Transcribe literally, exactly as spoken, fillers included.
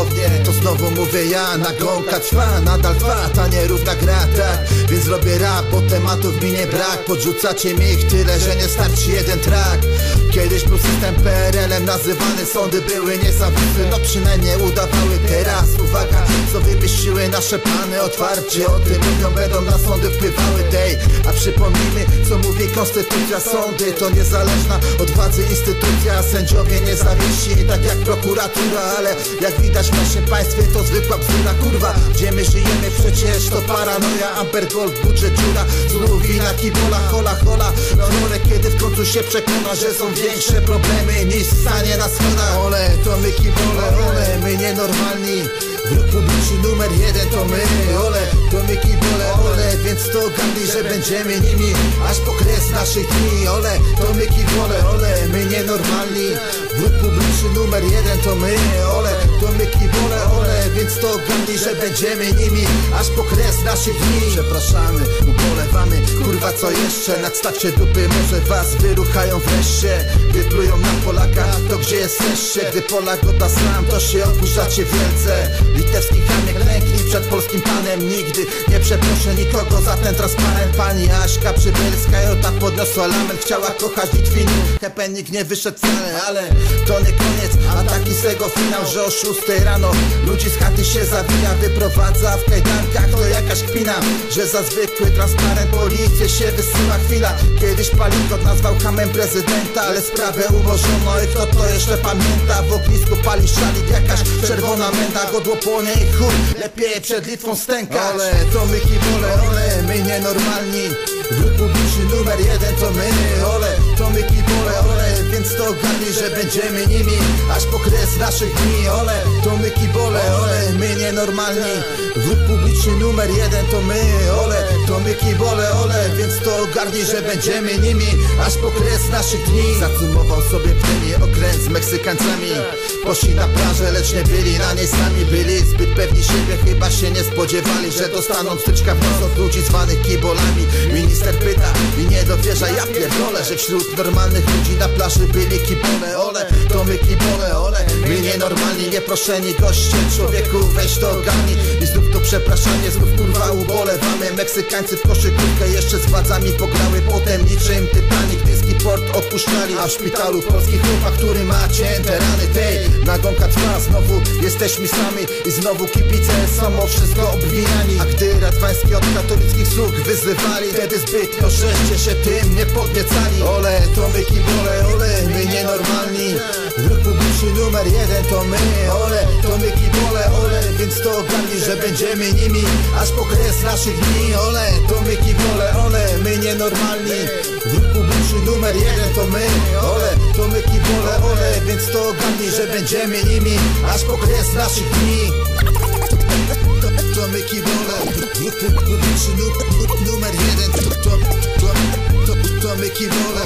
ponownie, to znowu mówię ja. Nagonka trwa, nadal trwa ta nierówna gra, tak. Więc robię rap, bo tematów mi nie brak. Podrzucacie mi ich tyle, że nie starczy jeden track. Kiedyś był system P R L-em nazywany, sądy były niezawisłe, no przynajmniej udawały. Teraz uwaga, co wymyśliły nasze plany, otwarcie o tym mówią, będą na sądy wpływały tej. A przypomnijmy, co mówi konstytucja, sądy to niezależna od władzy instytucja, sędziowie niezawiści, tak jak prokuratura. Ale jak widać w naszym państwie to zwykła bzdura, kurwa. Gdzie my żyjemy przecież to paranoja, Amber Gold, budżet dziura, znów wina kibola, hola hola. Rolę kiedy w końcu się przekona, że są większe problemy niż stanie na schodach. Ole, to my kibole, ole, my nienormalni. Wróg publiczny numer jeden to my, ole, to my kibole, ole. Więc to ogarnij, że będziemy nimi aż po kres naszych dni. Ole, to my kibole, ole, my nienormalni. Wróg publiczny numer jeden to my, ole, to my kibole, ole. Więc to ogarnij, że będziemy nimi aż po kres naszych dni. Przepraszamy, ubolewamy, kurwa co jeszcze? Nadstawcie dupy, może was wyruchają wreszcie. Wyplują na Polaka, to gdzie jesteście? Gdy Polak odda slam, to się oburzacie wielce. Litewski chamie klęknij przed polskim panem. Nigdy nie przeproszę nikogo za ten transparent. Pani Aśka Przybylska Jota podniosła lament. Chciała kochać Litwinów, hepenik nie wyszedł wcale. Ale to nie koniec, a taki z tego finał, że o szóstej rano ludzi z chaty się zawija, wyprowadza w kajdankach. To jakaś kpina, że za zwykły transparent policję się wysyła. Chwila, kiedyś Palikot nazwał hamem prezydenta, ale sprawę umorzono i kto to jeszcze pamięta? W ognisku pali szalik jakaś czerwona menda, godło płonie i chuj, lepiej przed Litwą stękać. Ole, to my kibole, ole, my nienormalni. Wróg publiczny numer jeden to my, ole, to my kibole, ole. Więc to ogarnij, że będziemy nimi aż po kres naszych dni. Ole, to my kibole, ole, my nienormalni. Wróg publiczny numer jeden to my, ole, to my kibole, ole. Więc to ogarnij, że będziemy nimi aż po kres naszych dni. Zacumował sobie płynie okręt z Meksykańcami. Poszli na plażę, lecz nie byli na niej sami. Byli zbyt pewni siebie, chyba się nie spodziewali, że dostaną styczka w nos od ludzi zwanych kibolami. Minister pyta i nie dowierza, ja pierdolę, że wśród normalnych ludzi na plaży byli kibole, ole, to my kibole, ole. My nienormalni, nieproszeni goście, człowieku weź to ogarnij. I znów to przepraszanie, znów kurwa ubolewamy. Meksykańcy w koszykówkę jeszcze z władzami pograły, potem niczym Titanic dyski port opuszczali. A w szpitalu polski chłopak, który ma cięte rany tej. Nagonka trwa, znowu jesteśmy sami i znowu kibice są o wszystko obwiniani. A gdy Radwański od katolickich sług wyzywali, wtedy zbytnio żeście się tym nie podniecali. Ole, to my kibole, ole, my nienormalni. Wróg publiczny numer jeden to my, ole, to my kibole, ole. Więc to ogarnij, że będziemy nimi aż po kres naszych dni. Ole, to my kibole, ole, my nienormalni. Wróg publiczny numer jeden to my, ole, to my kibole, ole. Więc to ogarnij, że będziemy nimi aż po kres naszych dni. To my kibole, wróg publiczny numer jeden to, to, to, to my kibole.